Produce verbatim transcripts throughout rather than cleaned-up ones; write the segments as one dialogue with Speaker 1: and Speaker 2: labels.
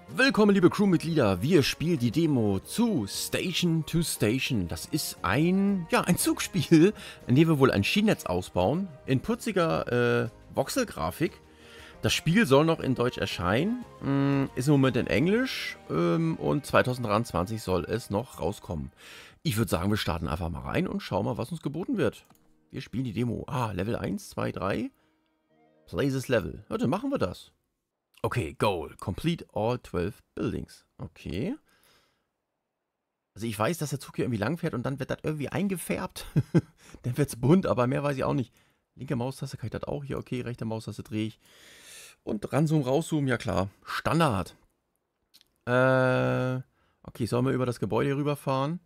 Speaker 1: Willkommen, liebe Crewmitglieder. Wir spielen die Demo zu Station to Station. Das ist ein, ja, ein Zugspiel, in dem wir wohl ein Schienennetz ausbauen. In putziger äh, Voxel-Grafik. Das Spiel soll noch in Deutsch erscheinen. Mm, ist im Moment in Englisch. Ähm, und zwanzig dreiundzwanzig soll es noch rauskommen. Ich würde sagen, wir starten einfach mal rein und schauen mal, was uns geboten wird. Wir spielen die Demo. Ah, Level eins, zwei, drei. Play this Level. Ja, dann machen wir das. Okay, Goal. Complete all zwölf buildings. Okay. Also ich weiß, dass der Zug hier irgendwie lang fährt und dann wird das irgendwie eingefärbt. Dann wird es bunt, aber mehr weiß ich auch nicht. Linke Maustaste kann ich das auch hier. Okay, rechte Maustaste drehe ich. Und ranzoomen, rauszoomen, ja klar. Standard. Äh, okay, sollen wir über das Gebäude rüberfahren?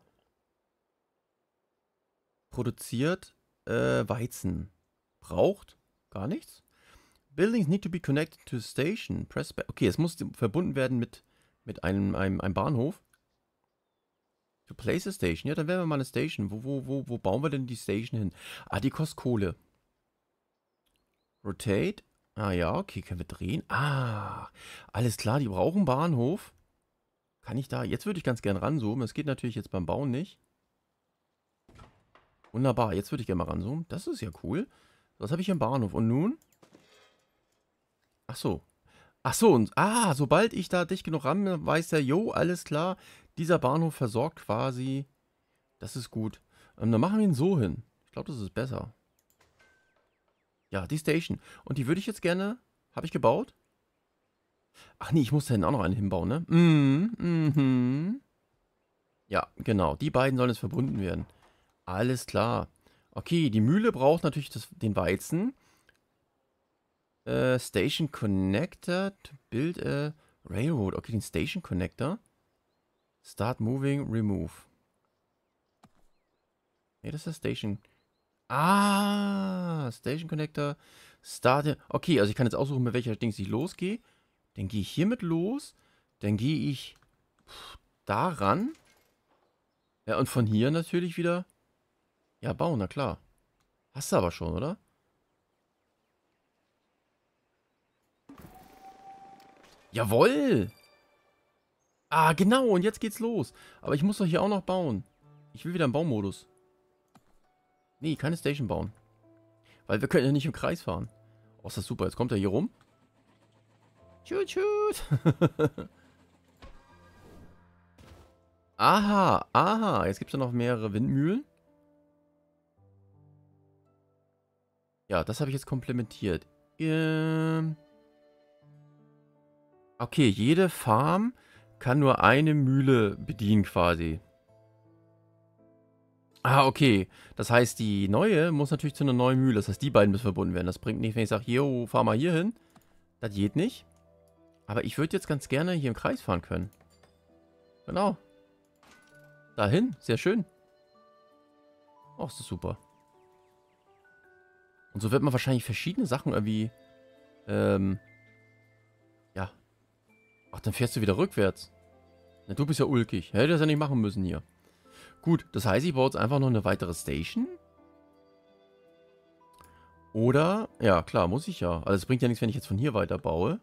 Speaker 1: Produziert äh, Weizen. Braucht gar nichts. Buildings need to be connected to a station. Press back. Okay, es muss verbunden werden mit, mit einem, einem, einem Bahnhof. To place a station. Ja, dann wären wir mal eine Station. Wo, wo, wo, wo bauen wir denn die Station hin? Ah, die kostet Kohle. Rotate. Ah ja, okay, können wir drehen. Ah, alles klar, die brauchen Bahnhof. Kann ich da... Jetzt würde ich ganz gern ranzoomen. Das geht natürlich jetzt beim Bauen nicht. Wunderbar, jetzt würde ich gerne mal ranzoomen. Das ist ja cool. Was habe ich hier im Bahnhof? Und nun... Ach so. Ach so, und ah, sobald ich da dicht genug ran, weiß der, jo, alles klar, dieser Bahnhof versorgt quasi. Das ist gut. Ähm, dann machen wir ihn so hin. Ich glaube, das ist besser. Ja, die Station. Und die würde ich jetzt gerne... Habe ich gebaut? Ach nee, ich muss da hinten auch noch eine hinbauen, ne? Mhm, mhm. Ja, genau. Die beiden sollen jetzt verbunden werden. Alles klar. Okay, die Mühle braucht natürlich das, den Weizen. Uh, Station Connector to build a railroad. Okay, den Station Connector. Start moving, remove. Ne, das ist der Station. Ah, Station Connector. Start. Okay, also ich kann jetzt aussuchen, mit welcher Dings ich losgehe. Dann gehe ich hiermit los. Dann gehe ich daran. Ja, und von hier natürlich wieder. Ja, bauen, na klar. Hast du aber schon, oder? Jawohl! Ah, genau, und jetzt geht's los. Aber ich muss doch hier auch noch bauen. Ich will wieder im Baumodus. Nee, keine Station bauen. Weil wir können ja nicht im Kreis fahren. Oh, ist das super. Jetzt kommt er hier rum. Tschüt, tschüt. Aha, aha. Jetzt gibt es ja noch mehrere Windmühlen. Ja, das habe ich jetzt komplementiert. Ähm... Okay, jede Farm kann nur eine Mühle bedienen quasi. Ah, okay. Das heißt, die neue muss natürlich zu einer neuen Mühle. Das heißt, die beiden müssen verbunden werden. Das bringt nichts, wenn ich sage, yo, fahr mal hier hin. Das geht nicht. Aber ich würde jetzt ganz gerne hier im Kreis fahren können. Genau. Dahin. Sehr schön. Oh, ist das super. Und so wird man wahrscheinlich verschiedene Sachen irgendwie... Ähm... Ja. Ach, dann fährst du wieder rückwärts. Na, du bist ja ulkig. Hätte das ja nicht machen müssen hier. Gut, das heißt, ich baue jetzt einfach noch eine weitere Station. Oder, ja, klar, muss ich ja. Also es bringt ja nichts, wenn ich jetzt von hier weiter baue.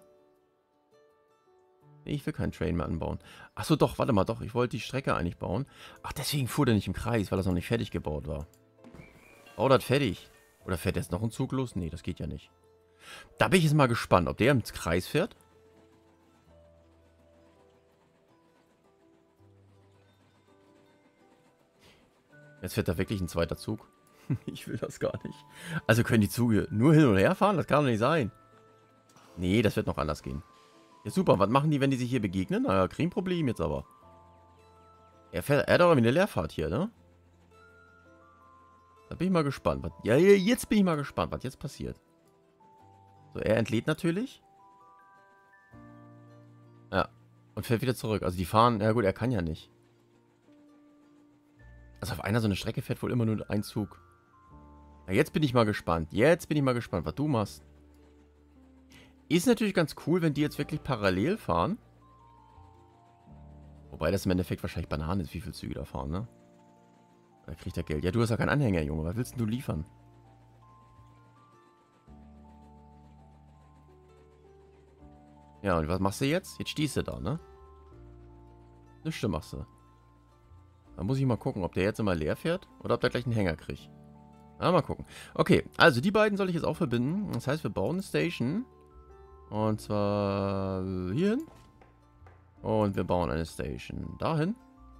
Speaker 1: Nee, ich will keinen Train mehr anbauen. Achso, doch, warte mal, doch. Ich wollte die Strecke eigentlich bauen. Ach, deswegen fuhr der nicht im Kreis, weil das noch nicht fertig gebaut war. Bau das fertig. Oder fährt jetzt noch ein Zug los? Nee, das geht ja nicht. Da bin ich jetzt mal gespannt, ob der im Kreis fährt. Jetzt fährt da wirklich ein zweiter Zug. Ich will das gar nicht. Also können die Züge nur hin und her fahren? Das kann doch nicht sein. Nee, das wird noch anders gehen. Ja, super. Was machen die, wenn die sich hier begegnen? Naja, kriegen ein Problem jetzt aber. Er, fährt, er hat aber eine Leerfahrt hier, ne? Da bin ich mal gespannt. Was, ja, jetzt bin ich mal gespannt, was jetzt passiert. So, er entlädt natürlich. Ja. Und fährt wieder zurück. Also die fahren... Ja gut, er kann ja nicht. Also auf einer so eine Strecke fährt wohl immer nur ein Zug. Ja, jetzt bin ich mal gespannt. Jetzt bin ich mal gespannt, was du machst. Ist natürlich ganz cool, wenn die jetzt wirklich parallel fahren. Wobei das im Endeffekt wahrscheinlich Bananen ist, wie viele Züge da fahren, ne? Da kriegt er Geld. Ja, du hast ja keinen Anhänger, Junge. Was willst denn du liefern? Ja, und was machst du jetzt? Jetzt stehst du da, ne? Nichts machst du. Da muss ich mal gucken, ob der jetzt immer leer fährt oder ob der gleich einen Hänger kriegt. Ah, mal gucken. Okay, also die beiden soll ich jetzt auch verbinden. Das heißt, wir bauen eine Station. Und zwar hierhin. Und wir bauen eine Station dahin.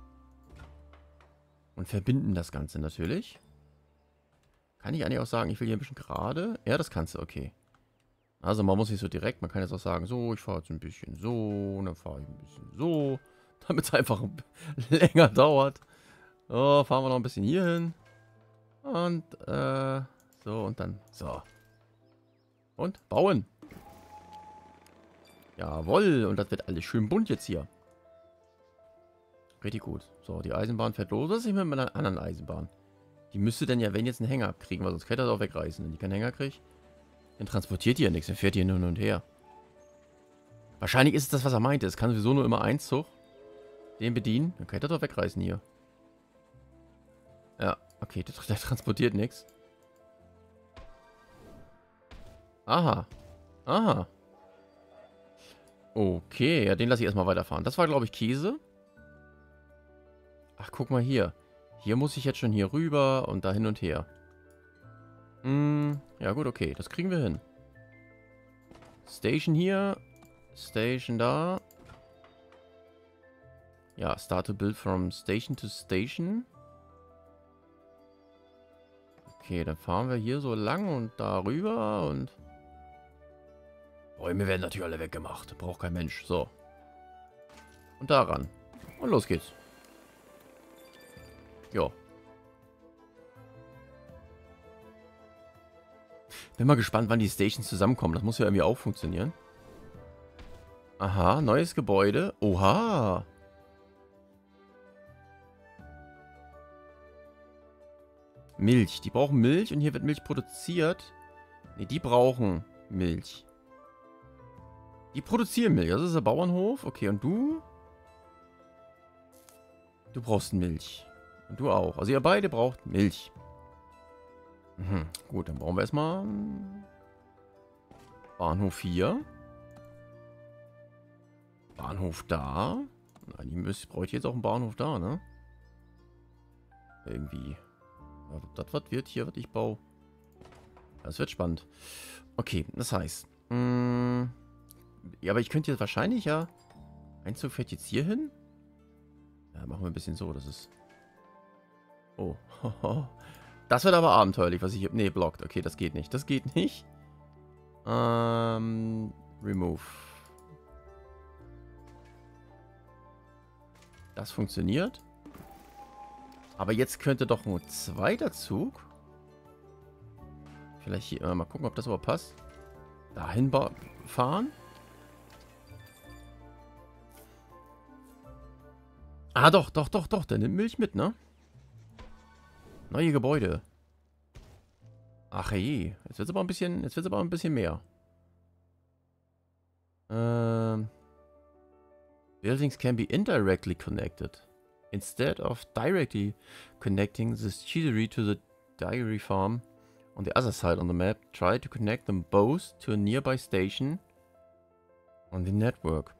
Speaker 1: Und verbinden das Ganze natürlich. Kann ich eigentlich auch sagen, ich will hier ein bisschen gerade? Ja, das kannst du, okay. Also man muss nicht so direkt, man kann jetzt auch sagen, so, ich fahre jetzt ein bisschen so, und dann fahre ich ein bisschen so. Damit es einfach länger dauert. So, fahren wir noch ein bisschen hier hin. Und, äh, so und dann, so. Und, bauen. Jawohl, und das wird alles schön bunt jetzt hier. Richtig gut. So, die Eisenbahn fährt los. Was ist mit meiner anderen Eisenbahn? Die müsste dann ja, wenn jetzt einen Hänger abkriegen, weil sonst kann ich das auch wegreißen. Wenn die keinen Hänger kriegt, dann transportiert die ja nichts. Dann fährt die hin und her. Wahrscheinlich ist es das, was er meinte. Es kann sowieso nur immer ein Zug. Den bedienen. Dann kann ich das doch wegreißen hier. Ja, okay, der, der transportiert nichts. Aha. Aha. Okay, ja, den lasse ich erstmal weiterfahren. Das war, glaube ich, Käse. Ach, guck mal hier. Hier muss ich jetzt schon hier rüber und da hin und her. Hm, ja gut, okay. Das kriegen wir hin. Station hier. Station da. Ja, start to build from station to station. Okay, dann fahren wir hier so lang und da rüber und... Bäume werden natürlich alle weggemacht. Braucht kein Mensch. So. Und daran. Und los geht's. Jo. Bin mal gespannt, wann die Stations zusammenkommen. Das muss ja irgendwie auch funktionieren. Aha, neues Gebäude. Oha. Milch. Die brauchen Milch und hier wird Milch produziert. Ne, die brauchen Milch. Die produzieren Milch. Das ist der Bauernhof. Okay, und du? Du brauchst Milch. Und du auch. Also ihr beide braucht Milch. Mhm. Gut, dann brauchen wir erstmal Bahnhof hier. Bahnhof da. Eigentlich brauche ich jetzt auch einen Bahnhof da, ne? Irgendwie. Ob das was wird hier, was ich baue. Das wird spannend. Okay, das heißt. Mh, ja, aber ich könnte jetzt wahrscheinlich ja... Ein Zug fährt jetzt hier hin. Ja, machen wir ein bisschen so, das ist... Oh. Das wird aber abenteuerlich, was ich hier... Nee, blockt. Okay, das geht nicht. Das geht nicht. Ähm... Remove. Das funktioniert. Aber jetzt könnte doch ein zweiter Zug... Vielleicht hier... Äh, mal gucken, ob das aber passt. Dahin fahren. Ah, doch, doch, doch, doch. Der nimmt Milch mit, ne? Neue Gebäude. Ach je. Jetzt wird es aber ein bisschen... Jetzt wird es aber ein bisschen mehr. Ähm... Buildings can be indirectly connected. Instead of directly connecting the cheesery to the dairy farm on the other side on the map, try to connect them both to a nearby station on the network.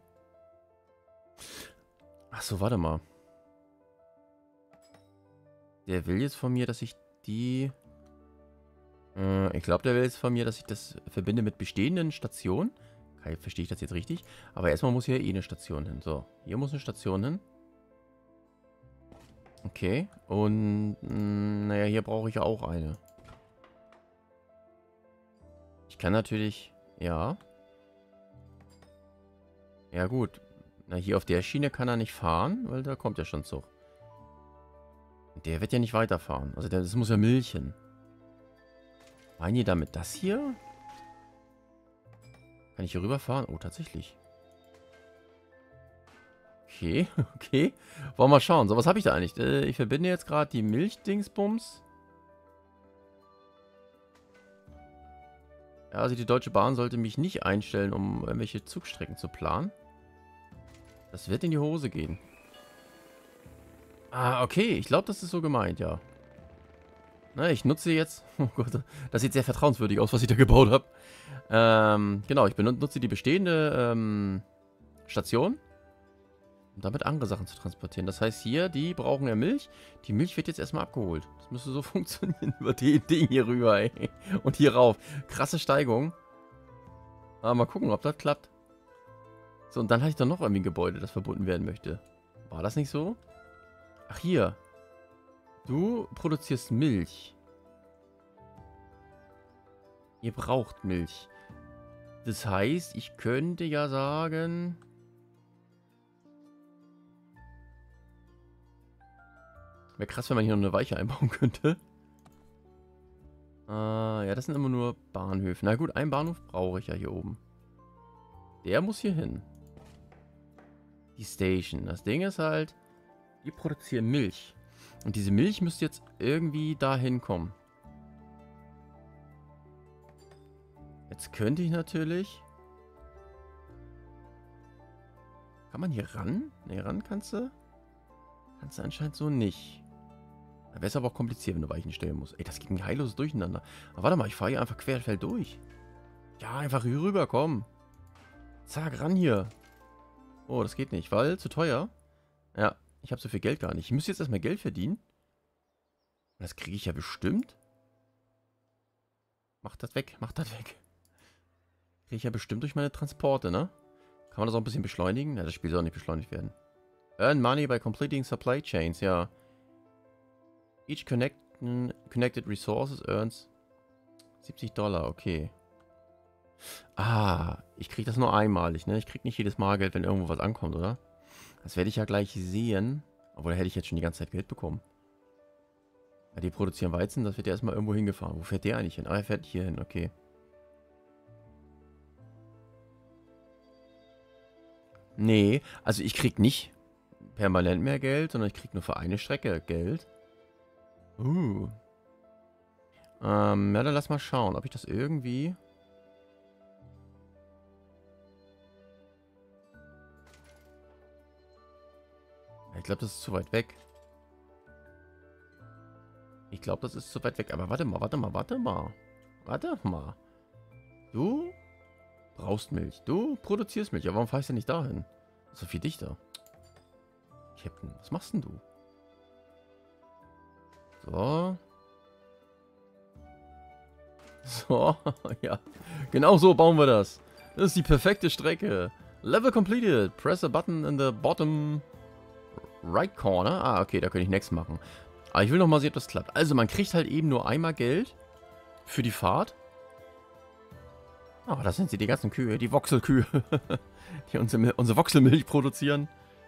Speaker 1: Achso, warte mal. Der will jetzt von mir, dass ich die... Äh, ich glaube, der will jetzt von mir, dass ich das verbinde mit bestehenden Stationen. Okay, verstehe ich das jetzt richtig? Aber erstmal muss hier eh eine Station hin. So, hier muss eine Station hin. Okay. Und, mh, naja, hier brauche ich ja auch eine. Ich kann natürlich... Ja. Ja, gut. Na, hier auf der Schiene kann er nicht fahren, weil da kommt ja schon Zug. Der wird ja nicht weiterfahren. Also, das muss ja milchen. Meinen die damit das hier? Kann ich hier rüberfahren? Oh, tatsächlich. Okay, okay. Wollen wir mal schauen. So, was habe ich da eigentlich? Äh, ich verbinde jetzt gerade die Milchdingsbums. Ja, also die Deutsche Bahn sollte mich nicht einstellen, um irgendwelche Zugstrecken zu planen. Das wird in die Hose gehen. Ah, okay. Ich glaube, das ist so gemeint, ja. Na, ich nutze jetzt... Oh Gott, das sieht sehr vertrauenswürdig aus, was ich da gebaut habe. Ähm, genau, ich benutze die bestehende ähm, Station. Um damit andere Sachen zu transportieren. Das heißt hier, die brauchen ja Milch. Die Milch wird jetzt erstmal abgeholt. Das müsste so funktionieren über die Ding hier rüber, ey. Und hier rauf. Krasse Steigung. Aber mal gucken, ob das klappt. So, und dann hatte ich doch noch irgendwie ein Gebäude, das verbunden werden möchte. War das nicht so? Ach, hier. Du produzierst Milch. Ihr braucht Milch. Das heißt, ich könnte ja sagen... Wäre krass, wenn man hier noch eine Weiche einbauen könnte. Äh, ja, das sind immer nur Bahnhöfe. Na gut, einen Bahnhof brauche ich ja hier oben. Der muss hier hin. Die Station. Das Ding ist halt, wir produzieren Milch. Und diese Milch müsste jetzt irgendwie dahin kommen. Jetzt könnte ich natürlich... Kann man hier ran? Ne, ran kannst du? Kannst du anscheinend so nicht. Da wäre es aber auch kompliziert, wenn du Weichen stellen musst. Ey, das geht ein heilloses Durcheinander. Aber warte mal, ich fahre hier einfach querfeld durch. Ja, einfach hier rüber, komm. Zack, ran hier. Oh, das geht nicht, weil zu teuer. Ja, ich habe so viel Geld gar nicht. Ich müsste jetzt erstmal Geld verdienen. Das kriege ich ja bestimmt. Mach das weg, mach das weg. Kriege ich ja bestimmt durch meine Transporte, ne? Kann man das auch ein bisschen beschleunigen? Ja, das Spiel soll auch nicht beschleunigt werden. Earn money by completing supply chains, ja. Each connect connected resources earns siebzig Dollar, okay. Ah, ich kriege das nur einmalig, ne? Ich kriege nicht jedes Mal Geld, wenn irgendwo was ankommt, oder? Das werde ich ja gleich sehen. Obwohl, da hätte ich jetzt schon die ganze Zeit Geld bekommen. Ja, die produzieren Weizen, das wird ja erstmal irgendwo hingefahren. Wo fährt der eigentlich hin? Ah, er fährt hier hin, okay. Nee, also ich krieg nicht permanent mehr Geld, sondern ich krieg nur für eine Strecke Geld. Uh. Ähm, ja, dann lass mal schauen, ob ich das irgendwie... Ich glaube, das ist zu weit weg. Ich glaube, das ist zu weit weg. Aber warte mal, warte mal, warte mal. Warte mal. Du brauchst Milch. Du produzierst Milch. Aber warum fahrst du nicht dahin? Das ist so viel dichter. Captain, was machst denn du? So. So, ja. Genau so bauen wir das. Das ist die perfekte Strecke. Level completed. Press a button in the bottom right corner. Ah, okay, da könnte ich next machen. Aber ich will noch mal sehen, ob das klappt. Also, man kriegt halt eben nur einmal Geld für die Fahrt. Ah, das sind sie, die ganzen Kühe, die Voxelkühe, die unsere, unsere Voxelmilch produzieren.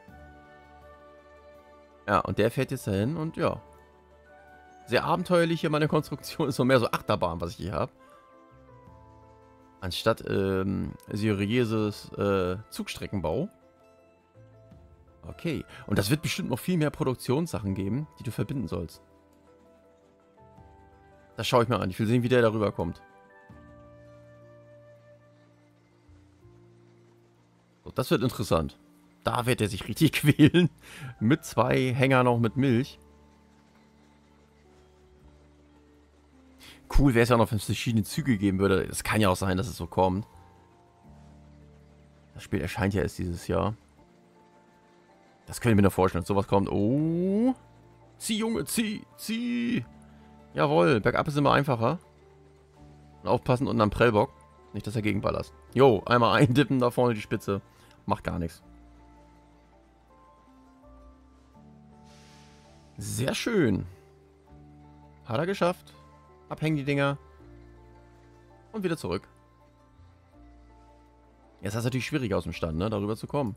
Speaker 1: Ja, und der fährt jetzt dahin und ja. Sehr abenteuerlich hier meine Konstruktion. Ist noch mehr so Achterbahn, was ich hier habe. Anstatt ähm, seriöses äh, Zugstreckenbau. Okay. Und das wird bestimmt noch viel mehr Produktionssachen geben, die du verbinden sollst. Das schaue ich mal an. Ich will sehen, wie der darüber kommt. So, das wird interessant. Da wird er sich richtig quälen. Mit zwei Hängern noch mit Milch. Cool wäre es ja noch, wenn es verschiedene Züge geben würde. Es kann ja auch sein, dass es so kommt. Das Spiel erscheint ja erst dieses Jahr. Das könnte ich mir noch vorstellen, dass sowas kommt. Oh. Zieh, Junge, zieh, zieh. Jawohl, bergab ist immer einfacher. Und aufpassen unten am Prellbock. Nicht, dass er gegenballerst. Jo, einmal eindippen, da vorne die Spitze. Macht gar nichts. Sehr schön. Hat er geschafft. Abhängen die Dinger. Und wieder zurück. Jetzt ist es natürlich schwierig aus dem Stand, ne, darüber zu kommen.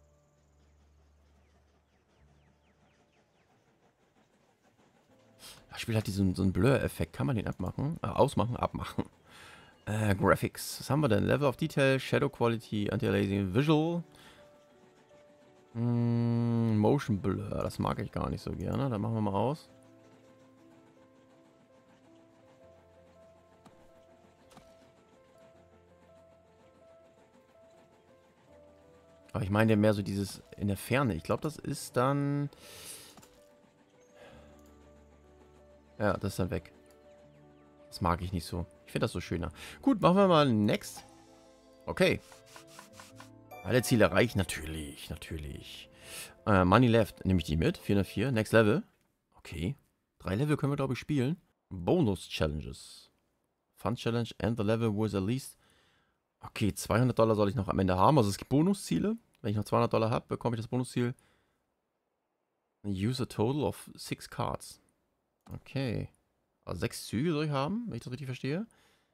Speaker 1: Das Spiel hat diesen so einen Blur-Effekt. Kann man den abmachen? Äh, ausmachen? Abmachen. Äh, Graphics. Was haben wir denn? Level of Detail, Shadow Quality, Anti-Aliasing, Visual. Mm, Motion Blur. Das mag ich gar nicht so gerne. Dann machen wir mal aus. Aber ich meine ja mehr so dieses in der Ferne. Ich glaube, das ist dann... Ja, das ist dann weg. Das mag ich nicht so. Ich finde das so schöner. Gut, machen wir mal Next. Okay. Alle Ziele erreicht. Natürlich, natürlich. Äh, Money Left. Nehme ich die mit. vierhundertvier. Next Level. Okay. Drei Level können wir, glaube ich, spielen. Bonus Challenges. Fun Challenge and the level was at least. Okay, zweihundert Dollar soll ich noch am Ende haben. Also es gibt Bonusziele. Wenn ich noch zweihundert Dollar habe, bekomme ich das Bonusziel. Use a total of six cards. Okay. Also sechs Züge soll ich haben, wenn ich das richtig verstehe.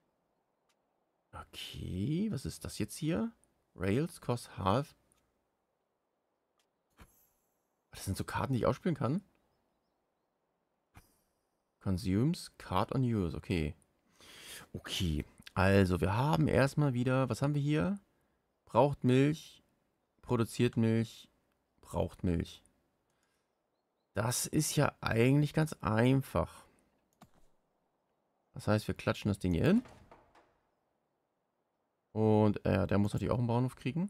Speaker 1: Okay, was ist das jetzt hier? Rails cost half. Das sind so Karten, die ich ausspielen kann. Consumes card on use. Okay. Okay. Also, wir haben erstmal wieder, was haben wir hier? Braucht Milch, produziert Milch, braucht Milch. Das ist ja eigentlich ganz einfach. Das heißt, wir klatschen das Ding hier hin. Und äh, der muss natürlich auch einen Bahnhof kriegen.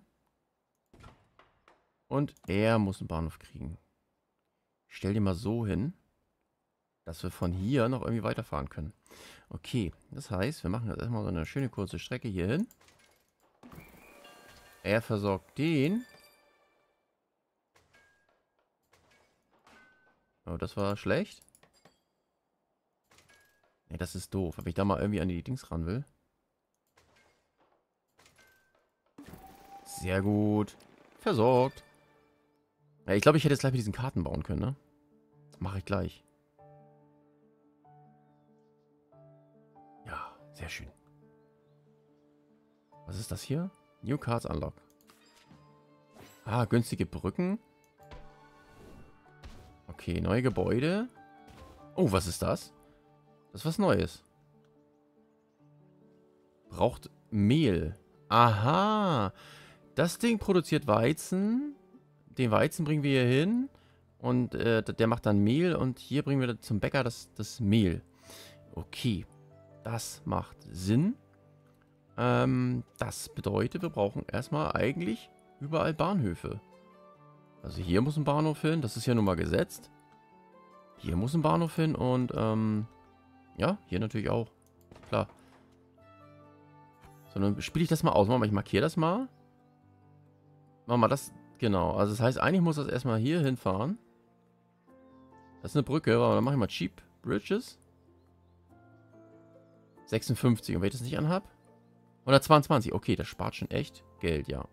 Speaker 1: Und er muss einen Bahnhof kriegen. Ich stell den mal so hin, dass wir von hier noch irgendwie weiterfahren können. Okay, das heißt, wir machen jetzt erstmal so eine schöne kurze Strecke hier hin. Er versorgt den. Oh, das war schlecht. Ne, das ist doof. Wenn ich da mal irgendwie an die Dings ran will. Sehr gut. Versorgt. Ja, ich glaube, ich hätte jetzt gleich mit diesen Karten bauen können, ne? Mache ich gleich. Ja, sehr schön. Was ist das hier? New Cards Unlock. Ah, günstige Brücken. Okay, neue Gebäude. Oh, was ist das? Das ist was Neues. Braucht Mehl. Aha. Das Ding produziert Weizen. Den Weizen bringen wir hier hin. Und äh, der macht dann Mehl. Und hier bringen wir zum Bäcker das, das Mehl. Okay. Das macht Sinn. Ähm, das bedeutet, wir brauchen erstmal eigentlich überall Bahnhöfe. Also hier muss ein Bahnhof hin. Das ist ja nun mal gesetzt. Hier muss ein Bahnhof hin. Und ähm, ja, hier natürlich auch. Klar. So, dann spiele ich das mal aus. Ich markiere das mal. Machen wir das. Genau. Also das heißt, eigentlich muss das erstmal hier hinfahren. Das ist eine Brücke. Aber dann mache ich mal Cheap Bridges. sechsundfünfzig. Und wenn ich das nicht anhab? hundertzweiundzwanzig. Okay, das spart schon echt Geld, ja.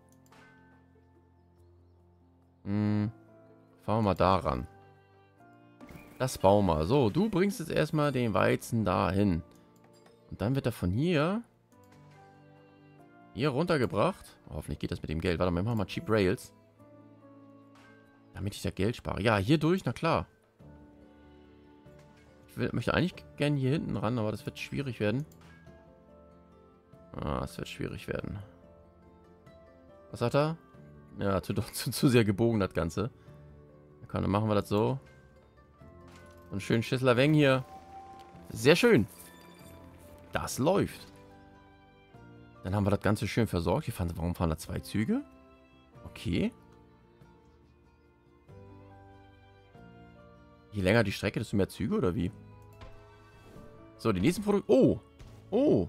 Speaker 1: Hm. Fahren wir mal da ran. Das bauen wir. So, du bringst jetzt erstmal den Weizen dahin. Und dann wird er von hier hier runtergebracht. Oh, hoffentlich geht das mit dem Geld. Warte mal, wir machen mal Cheap Rails. Damit ich da Geld spare. Ja, hier durch, na klar. Ich will, möchte eigentlich gerne hier hinten ran, aber das wird schwierig werden. Ah, es wird schwierig werden. Was sagt er? Ja, zu, zu, zu sehr gebogen, das Ganze. Okay, dann machen wir das so. So einen schönen Schissler Weng hier. Sehr schön. Das läuft. Dann haben wir das Ganze schön versorgt. Hier fahren, warum fahren da zwei Züge? Okay. Je länger die Strecke, desto mehr Züge, oder wie? So, die nächsten Produkte. Oh. Oh.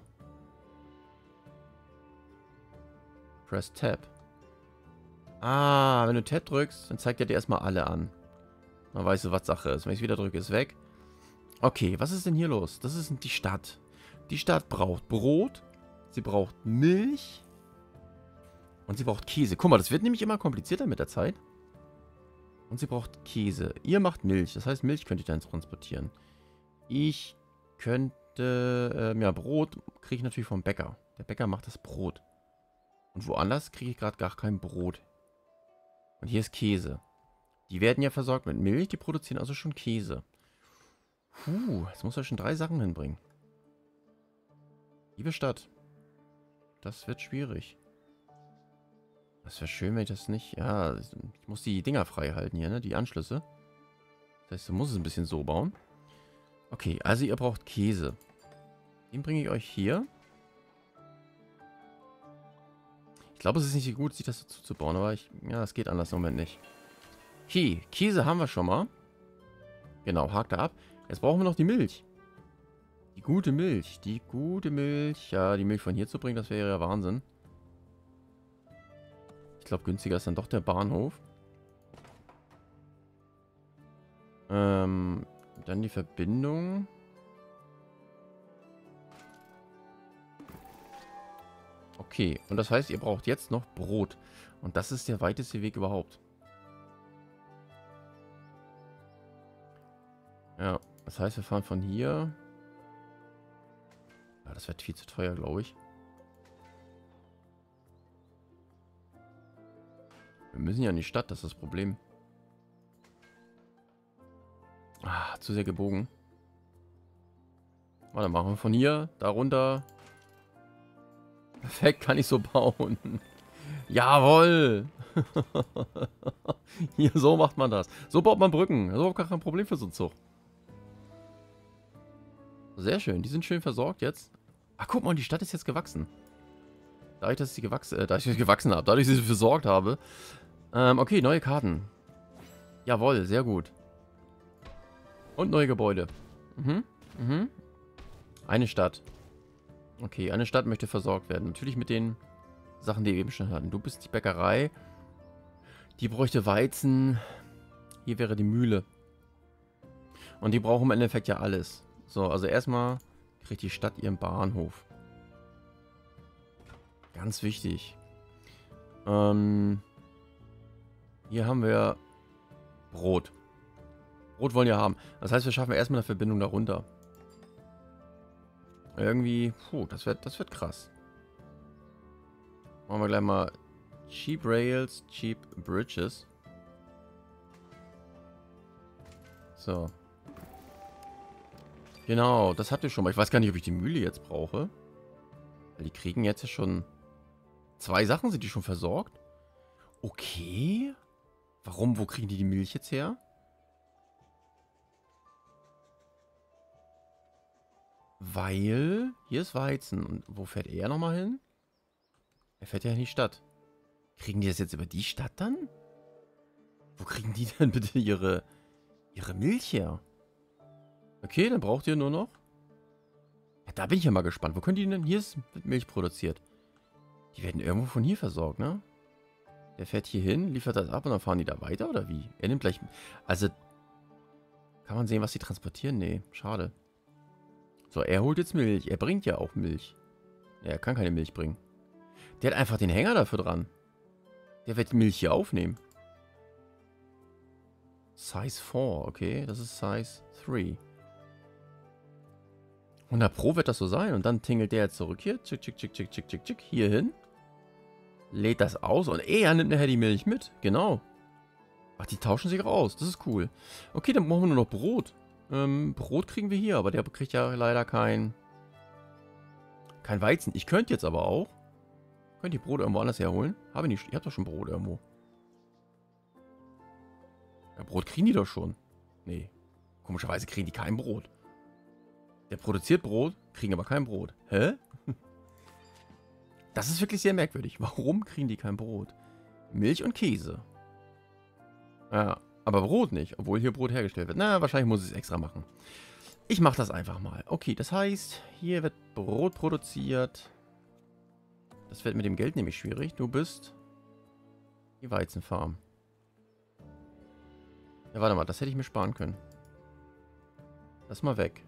Speaker 1: Press Tab. Ah, wenn du Tab drückst, dann zeigt er dir erstmal alle an. Dann weißt du, was Sache ist. Wenn ich es wieder drücke, ist weg. Okay, was ist denn hier los? Das ist die Stadt. Die Stadt braucht Brot. Sie braucht Milch. Und sie braucht Käse. Guck mal, das wird nämlich immer komplizierter mit der Zeit. Und sie braucht Käse. Ihr macht Milch. Das heißt, Milch könnte ich dann transportieren. Ich könnte... Ähm, ja, Brot kriege ich natürlich vom Bäcker. Der Bäcker macht das Brot. Und woanders kriege ich gerade gar kein Brot. Und hier ist Käse. Die werden ja versorgt mit Milch. Die produzieren also schon Käse. Puh, jetzt muss er schon drei Sachen hinbringen. Liebe Stadt. Das wird schwierig. Das wäre schön, wenn ich das nicht... Ja, ich muss die Dinger frei halten hier, ne? Die Anschlüsse. Das heißt, du musst es ein bisschen so bauen. Okay, also ihr braucht Käse. Den bringe ich euch hier. Ich glaube, es ist nicht so gut, sich das dazu zu bauen, aber ich... Ja, es geht anders im Moment nicht. Okay, Käse haben wir schon mal. Genau, hakt er ab. Jetzt brauchen wir noch die Milch. Die gute Milch. Die gute Milch. Ja, die Milch von hier zu bringen, das wäre ja Wahnsinn. Ich glaube, günstiger ist dann doch der Bahnhof. Ähm, dann die Verbindung. Okay, und das heißt, ihr braucht jetzt noch Brot. Und das ist der weiteste Weg überhaupt. Ja, das heißt, wir fahren von hier. Ja, das wird viel zu teuer, glaube ich. Wir müssen ja in die Stadt, das ist das Problem. Ah, zu sehr gebogen. Warte, machen wir von hier, da runter. Perfekt, kann ich so bauen. Jawohl! Hier, so macht man das. So baut man Brücken. Das ist auch gar kein Problem für so einen Zug. Sehr schön, die sind schön versorgt jetzt. Ach, guck mal, die Stadt ist jetzt gewachsen. Dadurch, dass ich sie gewachsen, äh, dadurch, dass ich gewachsen habe. Dadurch, dass ich sie versorgt habe. Ähm, okay, neue Karten. Jawohl, sehr gut. Und neue Gebäude. Mhm, mhm. Eine Stadt. Okay, eine Stadt möchte versorgt werden. Natürlich mit den Sachen, die wir eben schon hatten. Du bist die Bäckerei. Die bräuchte Weizen. Hier wäre die Mühle. Und die brauchen im Endeffekt ja alles. So, also erstmal kriegt die Stadt ihren Bahnhof. Ganz wichtig. Ähm, hier haben wir Brot. Brot wollen wir haben. Das heißt, wir schaffen erstmal eine Verbindung darunter. Irgendwie, puh, das wird, das wird krass. Machen wir gleich mal Cheap Rails, Cheap Bridges. So. Genau, das habt ihr schon mal. Ich weiß gar nicht, ob ich die Mühle jetzt brauche. Weil die kriegen jetzt ja schon... Zwei Sachen, sind die schon versorgt? Okay. Warum? Wo kriegen die die Milch jetzt her? Weil... Hier ist Weizen. Und wo fährt er nochmal hin? Er fährt ja in die Stadt. Kriegen die das jetzt über die Stadt dann? Wo kriegen die denn bitte ihre... ihre Milch her? Okay, dann braucht ihr nur noch... Ja, da bin ich ja mal gespannt. Wo können die denn... Hier ist Milch produziert. Die werden irgendwo von hier versorgt, ne? Der fährt hier hin, liefert das ab und dann fahren die da weiter, oder wie? Er nimmt gleich... Also... Kann man sehen, was die transportieren? Nee, schade. So, er holt jetzt Milch. Er bringt ja auch Milch. Ja, er kann keine Milch bringen. Der hat einfach den Hänger dafür dran. Der wird die Milch hier aufnehmen. Size vier, okay. Das ist Size drei. hundert Pro wird das so sein. Und dann tingelt der jetzt zurück hier. Tschick, tschick, tschick, tschick, tschick, tschick, tschick. Hier hin. Lädt das aus. Und er nimmt nachher die Milch mit. Genau. Ach, die tauschen sich aus. Das ist cool. Okay, dann brauchen wir nur noch Brot. Ähm, Brot kriegen wir hier. Aber der kriegt ja leider kein... Kein Weizen. Ich könnte jetzt aber auch... Könnt ihr Brot irgendwo anders herholen? Habe ich nicht. Ihr habt doch schon Brot irgendwo. Ja, Brot kriegen die doch schon. Nee. Komischerweise kriegen die kein Brot. Der produziert Brot, kriegen aber kein Brot. Hä? Das ist wirklich sehr merkwürdig. Warum kriegen die kein Brot? Milch und Käse. Ja, aber Brot nicht, obwohl hier Brot hergestellt wird. Na, wahrscheinlich muss ich es extra machen. Ich mache das einfach mal. Okay, das heißt, hier wird Brot produziert. Das wird mit dem Geld nämlich schwierig. Du bist die Weizenfarm. Ja, warte mal, das hätte ich mir sparen können. Lass mal weg.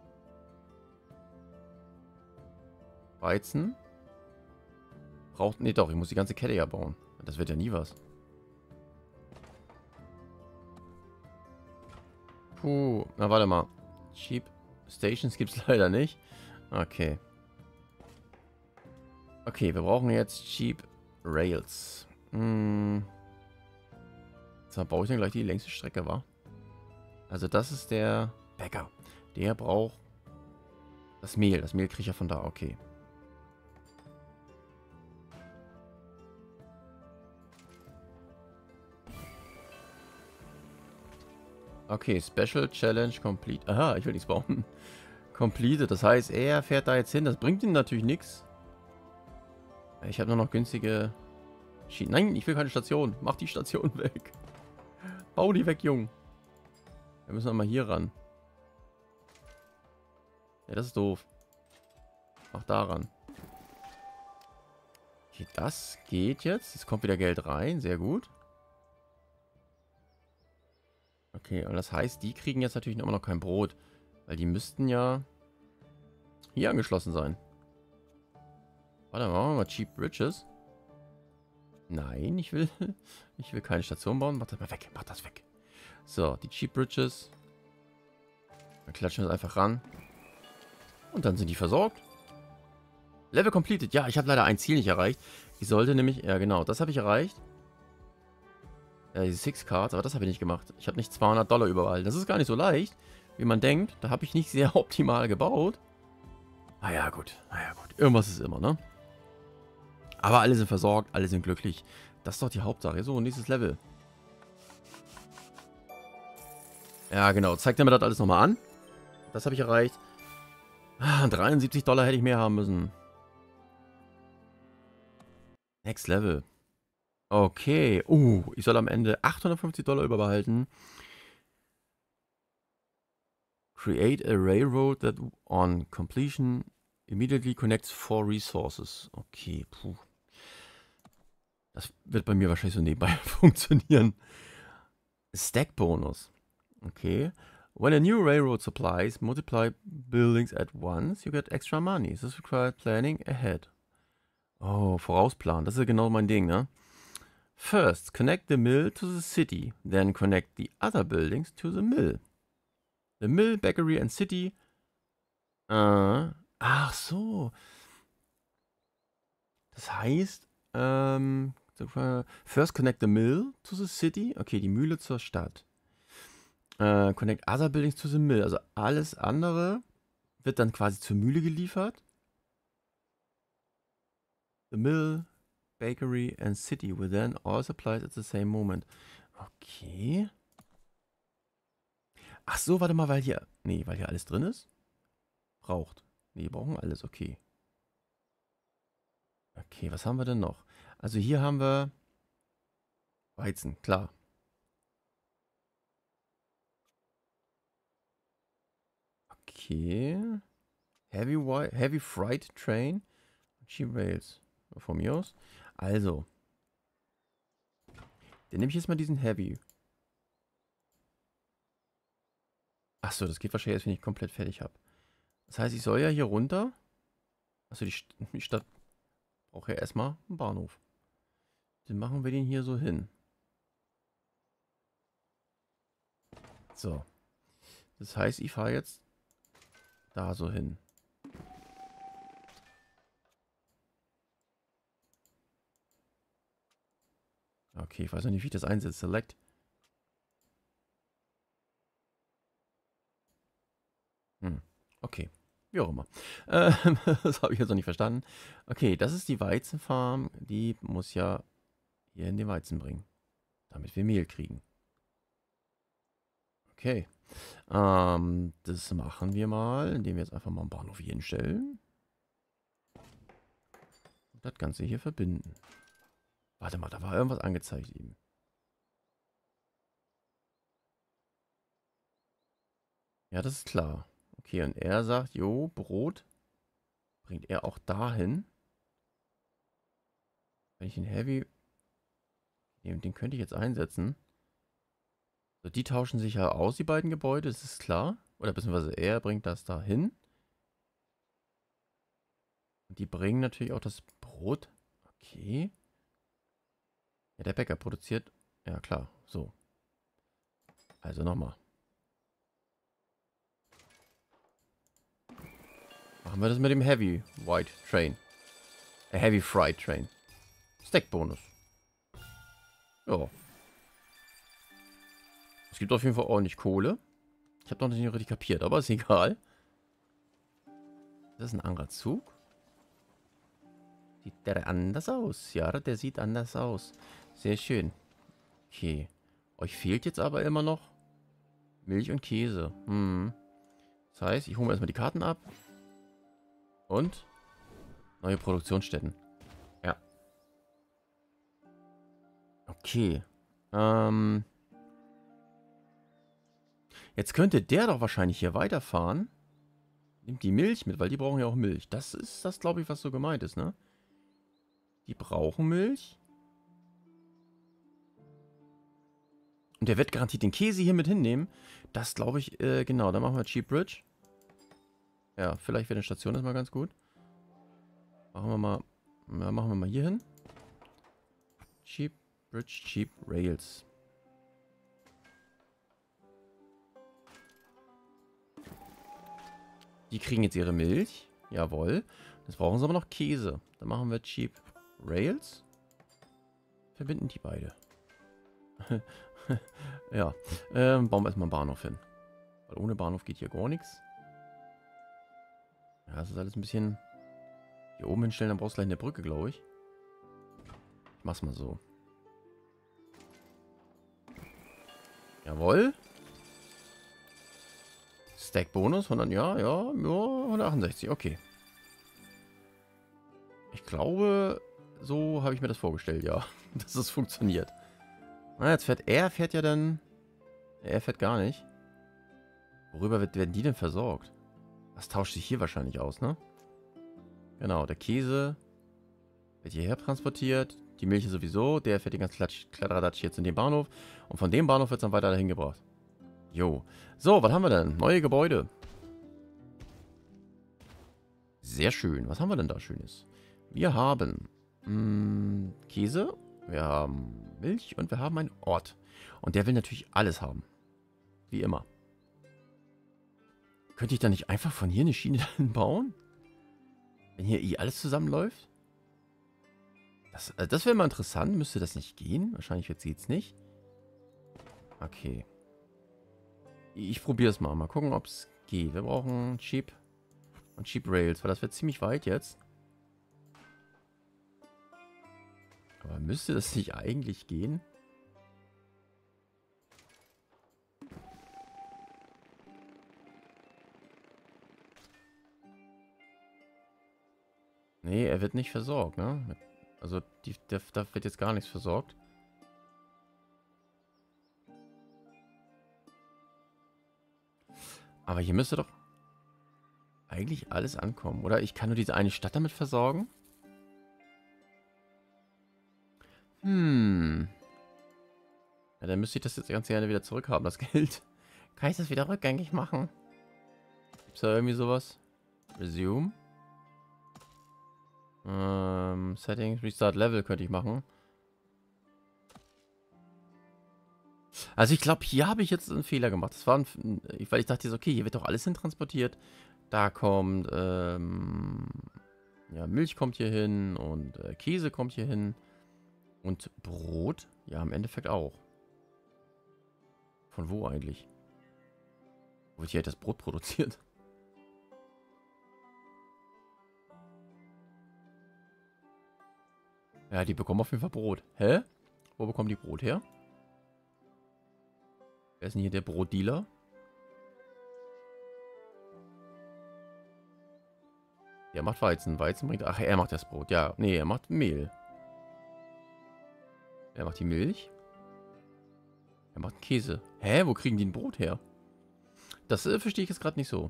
Speaker 1: Weizen. Braucht... Nee, doch, ich muss die ganze Kette ja bauen. Das wird ja nie was. Puh, na warte mal. Cheap Stations gibt es leider nicht. Okay. Okay, wir brauchen jetzt Cheap Rails. Hm. Jetzt baue ich dann gleich die längste Strecke, wa? Also das ist der Bäcker. Der braucht das Mehl. Das Mehl kriege ich ja von da. Okay. Okay, Special Challenge complete. Aha, ich will nichts bauen. Completed. Das heißt, er fährt da jetzt hin. Das bringt ihm natürlich nichts. Ich habe nur noch günstige... Schienen. Nein, ich will keine Station. Mach die Station weg. Bau die weg, Jung. Wir müssen mal hier ran. Ja, das ist doof. Mach da ran. Okay, das geht jetzt. Jetzt kommt wieder Geld rein. Sehr gut. Okay, und das heißt, die kriegen jetzt natürlich immer noch kein Brot. Weil die müssten ja hier angeschlossen sein. Warte mal, machen wir mal Cheap Bridges. Nein, ich will, ich will keine Station bauen. Mach das mal weg, mach das weg. So, die Cheap Bridges. Dann klatschen wir das einfach ran. Und dann sind die versorgt. Level completed. Ja, ich habe leider ein Ziel nicht erreicht. Ich sollte nämlich, ja genau, das habe ich erreicht. Ja, die Six Cards, aber das habe ich nicht gemacht. Ich habe nicht zweihundert Dollar überall. Das ist gar nicht so leicht, wie man denkt. Da habe ich nicht sehr optimal gebaut. Naja, gut. Naja, gut. Irgendwas ist immer, ne? Aber alle sind versorgt, alle sind glücklich. Das ist doch die Hauptsache. So, nächstes Level. Ja, genau. Zeigt er mir das alles nochmal an. Das habe ich erreicht. Ah, dreiundsiebzig Dollar hätte ich mehr haben müssen. Next Level. Okay. Uh, ich soll am Ende achthundertfünfzig Dollar überbehalten. Create a railroad that on completion immediately connects four resources. Okay, puh. Das wird bei mir wahrscheinlich so nebenbei funktionieren. Stack-Bonus. Okay. When a new railroad supplies multiply buildings at once, you get extra money. This requires planning ahead. Oh, vorausplanen. Das ist ja genau mein Ding, ne? First, connect the mill to the city. Then connect the other buildings to the mill. The mill, bakery and city. Äh, ach so. Das heißt, ähm, first connect the mill to the city. Okay, die Mühle zur Stadt. Äh, connect other buildings to the mill. Also alles andere wird dann quasi zur Mühle geliefert. The mill, bakery and city will then all supplies at the same moment. Okay. Ach so, warte mal, weil hier... Nee, weil hier alles drin ist? Braucht. Nee, brauchen alles, okay. Okay, was haben wir denn noch? Also hier haben wir Weizen, klar. Okay. Heavy, Heavy Freight Train. Cheap Rails. Von mir aus. Also. Dann nehme ich jetzt mal diesen Heavy. Achso, das geht wahrscheinlich erst, wenn ich komplett fertig habe. Das heißt, ich soll ja hier runter. Achso, die, St die Stadt braucht ja erstmal einen Bahnhof. Dann machen wir den hier so hin. So. Das heißt, ich fahre jetzt da so hin. Okay, ich weiß noch nicht, wie ich das einsetze. Select. Hm, okay. Wie auch immer. Ähm, das habe ich jetzt noch nicht verstanden. Okay, das ist die Weizenfarm. Die muss ja hier in den Weizen bringen. Damit wir Mehl kriegen. Okay. Ähm, das machen wir mal, indem wir jetzt einfach mal einen Bahnhof hier hinstellen. Und das Ganze hier verbinden. Warte mal, da war irgendwas angezeigt eben. Ja, das ist klar. Okay, und er sagt, jo, Brot bringt er auch dahin. Wenn ich den Heavy... Den, den könnte ich jetzt einsetzen. So, die tauschen sich ja aus, die beiden Gebäude, das ist klar. Oder beziehungsweise er bringt das dahin. Und die bringen natürlich auch das Brot. Okay. Ja, der Bäcker produziert... Ja, klar, so. Also nochmal. Machen wir das mit dem Heavy White Train. Äh, Heavy Fried Train. Stack-Bonus. Ja. Es gibt auf jeden Fall ordentlich Kohle. Ich habe noch nicht richtig kapiert, aber ist egal. Das ist ein anderer Zug. Sieht der anders aus? Ja, der sieht anders aus. Sehr schön. Okay. Euch fehlt jetzt aber immer noch Milch und Käse. Hm. Das heißt, ich hole mir erstmal die Karten ab. Und neue Produktionsstätten. Ja. Okay. Ähm. Jetzt könnte der doch wahrscheinlich hier weiterfahren. Nimmt die Milch mit, weil die brauchen ja auch Milch. Das ist das, glaube ich, was so gemeint ist, ne? Die brauchen Milch. Und der wird garantiert den Käse hier mit hinnehmen. Das glaube ich, äh, genau. Dann machen wir Cheap Bridge. Ja, vielleicht wäre eine Station das mal ganz gut. Machen wir mal, ja, machen wir mal hier hin. Cheap Bridge, Cheap Rails. Die kriegen jetzt ihre Milch. Jawohl. Jetzt brauchen sie aber noch Käse. Dann machen wir Cheap Rails. Verbinden die beide. Ja. Ähm, bauen wir erstmal einen Bahnhof hin. Weil ohne Bahnhof geht hier gar nichts. Ja, das ist alles ein bisschen... Hier oben hinstellen, dann brauchst du gleich eine Brücke, glaube ich. Ich mach's mal so. Jawohl. Stack Bonus, hundert, ja, ja, ja, hundertachtundsechzig, okay. Ich glaube, so habe ich mir das vorgestellt, ja. Dass es funktioniert. Na, jetzt fährt er, fährt ja dann... Er fährt gar nicht. Worüber wird, werden die denn versorgt? Das tauscht sich hier wahrscheinlich aus, ne? Genau, der Käse wird hierher transportiert. Die Milch sowieso. Der fährt den ganzen Klatsch, Kladderadatsch jetzt in den Bahnhof. Und von dem Bahnhof wird es dann weiter dahin gebracht. Jo. So, was haben wir denn? Neue Gebäude. Sehr schön. Was haben wir denn da Schönes? Wir haben mh, Käse. Wir haben Milch und wir haben einen Ort. Und der will natürlich alles haben. Wie immer. Könnte ich da nicht einfach von hier eine Schiene dann bauen? Wenn hier eh alles zusammenläuft? Das, äh, das wäre mal interessant. Müsste das nicht gehen? Wahrscheinlich jetzt geht's nicht. Okay. Ich probiere es mal. Mal gucken, ob es geht. Wir brauchen Cheap und Cheap Rails, weil das wird ziemlich weit jetzt. Aber müsste das nicht eigentlich gehen? Nee, er wird nicht versorgt, ne? Also, die, der, da wird jetzt gar nichts versorgt. Aber hier müsste doch eigentlich alles ankommen. Oder ich kann nur diese eine Stadt damit versorgen? Hm. Ja, dann müsste ich das jetzt ganz gerne wieder zurückhaben, das Geld. Kann ich das wieder rückgängig machen? Gibt es da irgendwie sowas? Resume. Ähm, Settings, Restart Level könnte ich machen. Also ich glaube, hier habe ich jetzt einen Fehler gemacht. Das war ein, weil ich dachte, okay, hier wird doch alles hin transportiert. Da kommt, ähm, ja, Milch kommt hier hin und äh, Käse kommt hier hin. Und Brot? Ja, im Endeffekt auch. Von wo eigentlich? Wo wird hier das Brot produziert? Ja, die bekommen auf jeden Fall Brot. Hä? Wo bekommen die Brot her? Wer ist denn hier der Brotdealer? Der macht Weizen. Weizen bringt... Ach, er macht das Brot. Ja, nee, er macht Mehl. Er macht die Milch. Er macht Käse. Hä? Wo kriegen die ein Brot her? Das äh, verstehe ich jetzt gerade nicht so.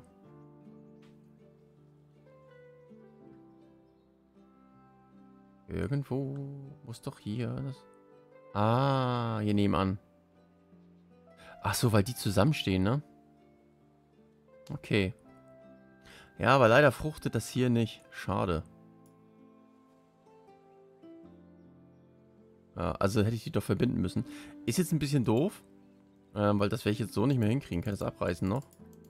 Speaker 1: Irgendwo muss doch hier... Das ah, hier nebenan. Ach so, weil die zusammenstehen, ne? Okay. Ja, aber leider fruchtet das hier nicht. Schade. Ja, also hätte ich die doch verbinden müssen. Ist jetzt ein bisschen doof. Ähm, weil das werde ich jetzt so nicht mehr hinkriegen. Kann das abreißen noch?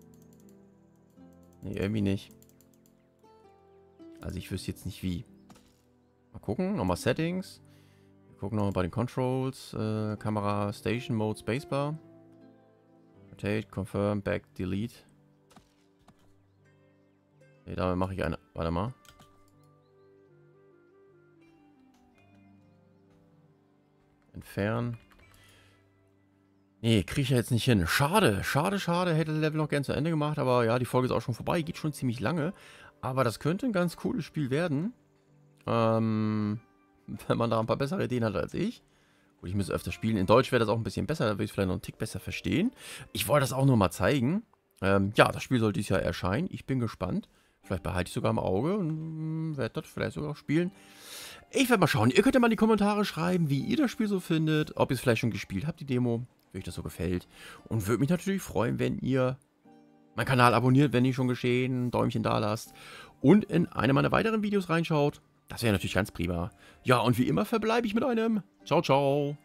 Speaker 1: Nee, irgendwie nicht. Also ich wüsste jetzt nicht wie. Mal gucken. Nochmal Settings. Wir gucken nochmal bei den Controls. Äh, Kamera, Station Mode, Spacebar. Rotate, Confirm, Back, Delete. Ne, damit mache ich eine. Warte mal. Entfernen. Nee, kriege ich ja jetzt nicht hin. Schade, schade, schade. Hätte das Level noch gern zu Ende gemacht. Aber ja, die Folge ist auch schon vorbei. Geht schon ziemlich lange. Aber das könnte ein ganz cooles Spiel werden. Ähm, wenn man da ein paar bessere Ideen hat als ich. Gut, ich müsste öfter spielen. In Deutsch wäre das auch ein bisschen besser. Da würde ich es vielleicht noch einen Tick besser verstehen. Ich wollte das auch nur mal zeigen. Ähm, ja, das Spiel soll dieses Jahr erscheinen. Ich bin gespannt. Vielleicht behalte ich sogar im Auge und werde das vielleicht sogar auch spielen. Ich werde mal schauen. Ihr könnt ja mal in die Kommentare schreiben, wie ihr das Spiel so findet. Ob ihr es vielleicht schon gespielt habt, die Demo. Wie euch das so gefällt. Und würde mich natürlich freuen, wenn ihr meinen Kanal abonniert, wenn nicht schon geschehen. Ein Däumchen da lasst. Und in eine meiner weiteren Videos reinschaut. Das wäre natürlich ganz prima. Ja, und wie immer verbleibe ich mit einem. Ciao, ciao.